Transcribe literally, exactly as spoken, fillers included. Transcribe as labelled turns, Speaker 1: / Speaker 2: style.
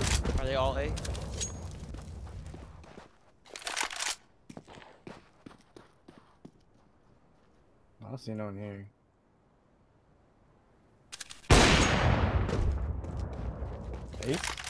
Speaker 1: Are they all A?
Speaker 2: I don't see no one here. Ace?